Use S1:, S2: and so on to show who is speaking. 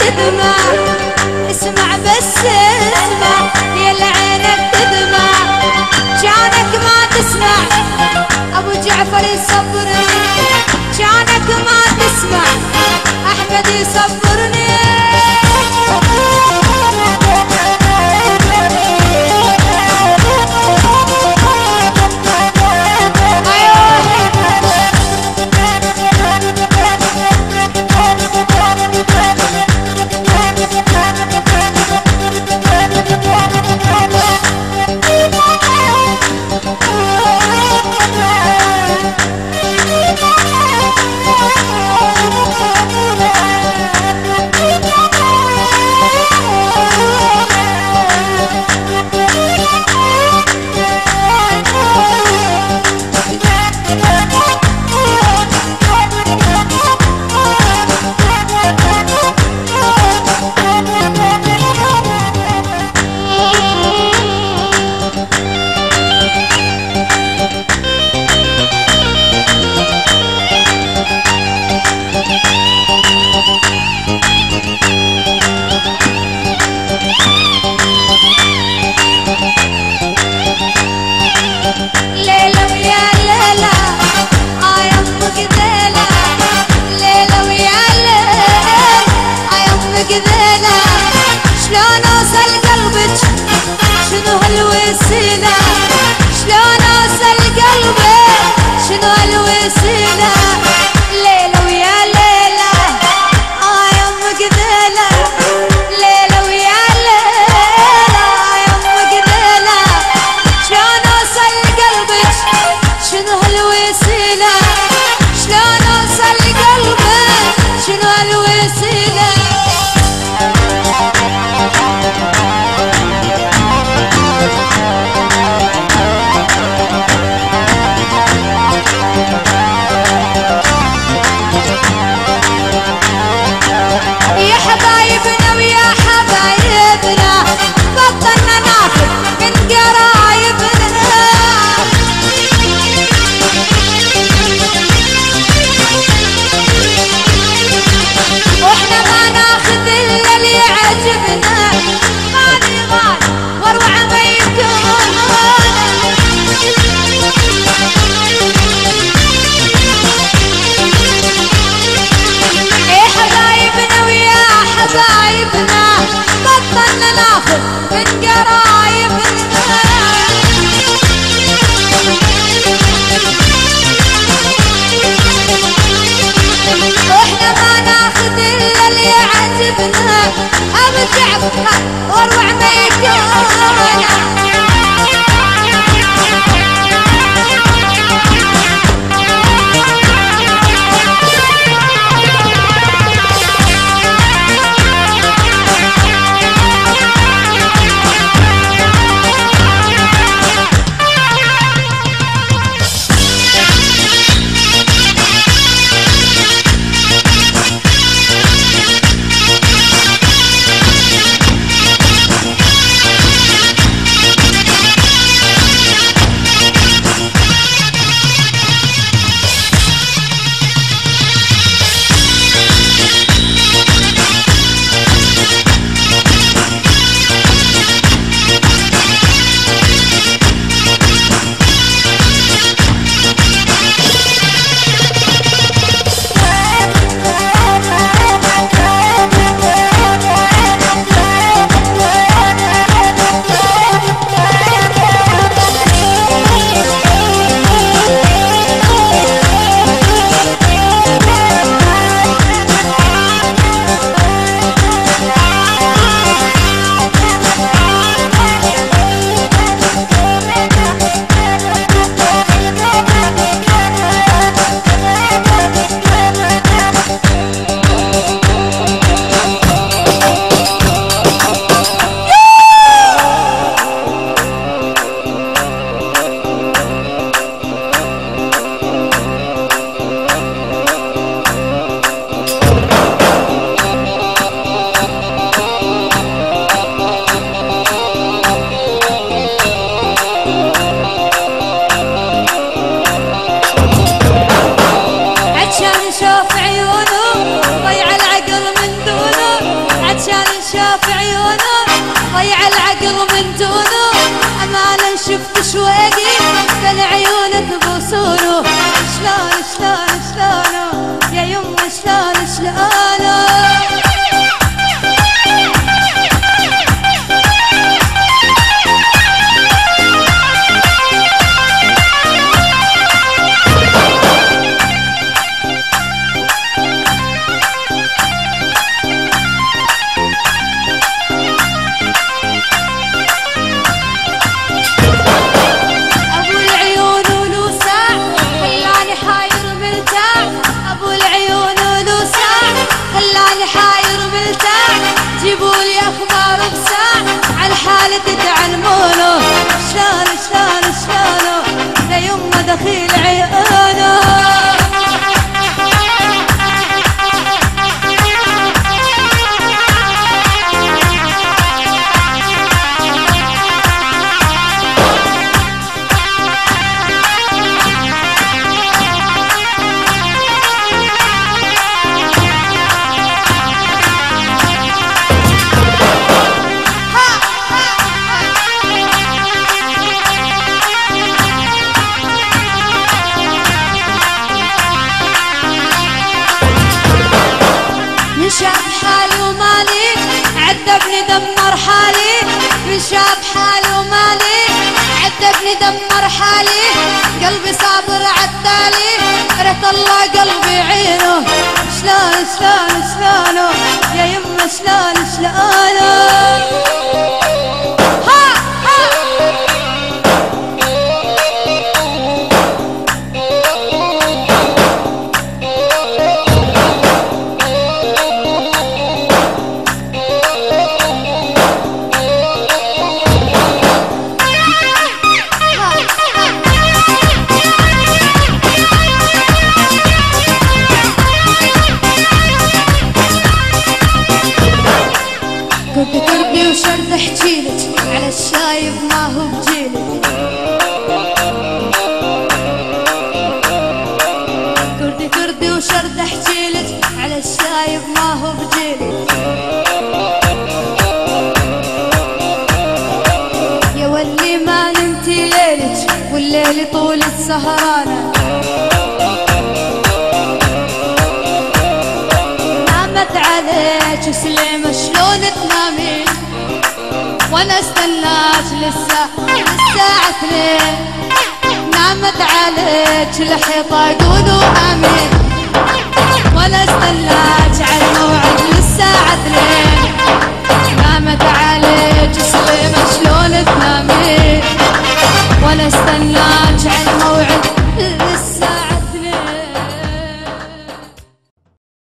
S1: تدمع، اسمع بس اسمع يا عينك تدمع، كانك ما تسمع ابو جعفر يصبرني، كانك ما تسمع احمد يصبرني. شلون اوصل قلبك شنو هالوسيله، شلون اوصل قلبك شنو هالوسيله، ليله ويا ليله يمك ذيله، ليله ويا ليله يمك ذيله، شلون اوصل قلبك شنو هالوسيله، شلون اوصل قلبك شنو هالوسيله. يا حبايبنا ويا حبايبنا بطلنا ناخذ من قرايبنا، واحنا ما ناخذ الا اللي يعجبنا، غالي غالي واروع ما يكون. حبايبنا بطلنا ناخذ من قرايبنا، واحنا ما ناخذ الا اللي يعجبنا، ابو جعفر واروع ما يكون. ضيع العقل من دونه امالا شفت شويقي كان عيونه تبوسونه شلون شلون شلونه يا يمه شلون شلونه جيبولي اخبار بساعة عن حالتي تعلمونه شلون شلون شلونه يا يمه دخيل عيونه شاف حالي ومالي عذبني دمر حالي من شاف حالي ومالي عذبني دمر حالي قلبي صابر عالتالي ريت الله قلبي عينه شلون شلون شلونه يا يمه شلون شلونه كردي وشرد احجيلك على الشايب ما هو بجيلك كردي وشرد احجيلك على الشايب ما هو بجيلك يا ولي ما نمتي ليلك والليل طول السهرانة نامت عليك سليمة شلون تنامين وانا استناك للساعة 2 نامت عليك الحيطة يقولوا امين وانا استناك